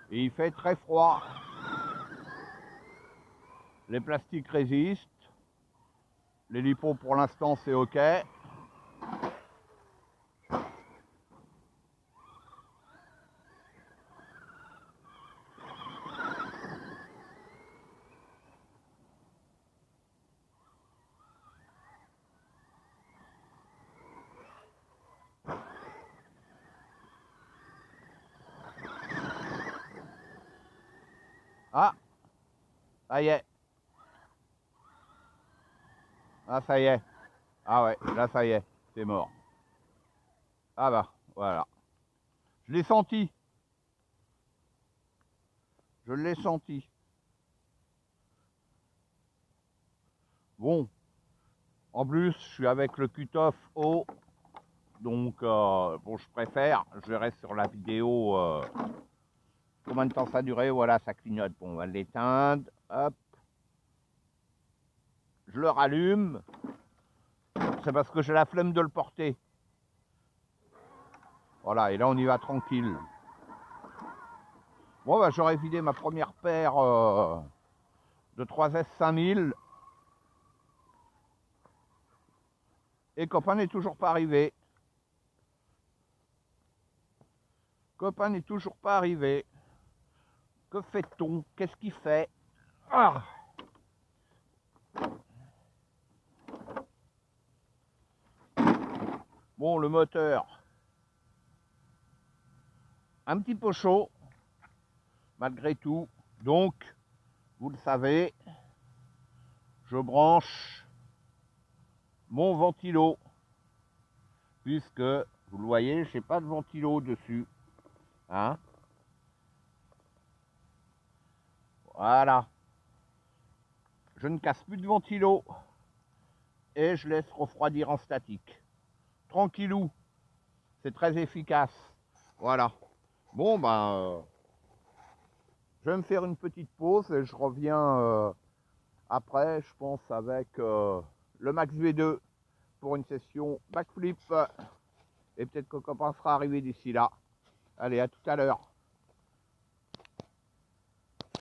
Et il fait très froid. Les plastiques résistent. Les lipos pour l'instant c'est ok. Ah, ça y est. Ah, ça y est. Ah ouais, là ça y est, c'est mort. Ah bah, voilà. Je l'ai senti. Je l'ai senti. Bon, en plus, je suis avec le cut-off haut. Donc, bon, je préfère. Je verrai sur la vidéo combien de temps ça a duré. Voilà, ça clignote. Bon, on va l'éteindre. Hop. Je le rallume. C'est parce que j'ai la flemme de le porter. Voilà, et là, on y va tranquille. Bon, bah, j'aurais vidé ma première paire de 3S 5000. Et copain n'est toujours pas arrivé. Copain n'est toujours pas arrivé. Que fait-on? Qu'est-ce qu'il fait? Ah! Bon, le moteur, un petit peu chaud, malgré tout. Donc, vous le savez, je branche mon ventilo, puisque, vous le voyez, je n'ai pas de ventilo dessus. Hein? Voilà. Je ne casse plus de ventilo et je laisse refroidir en statique. Tranquillou, c'est très efficace. Voilà. Bon, ben, je vais me faire une petite pause et je reviens après, je pense, avec le Max V2 pour une session backflip. Et peut-être que copain sera arrivé d'ici là. Allez, à tout à l'heure.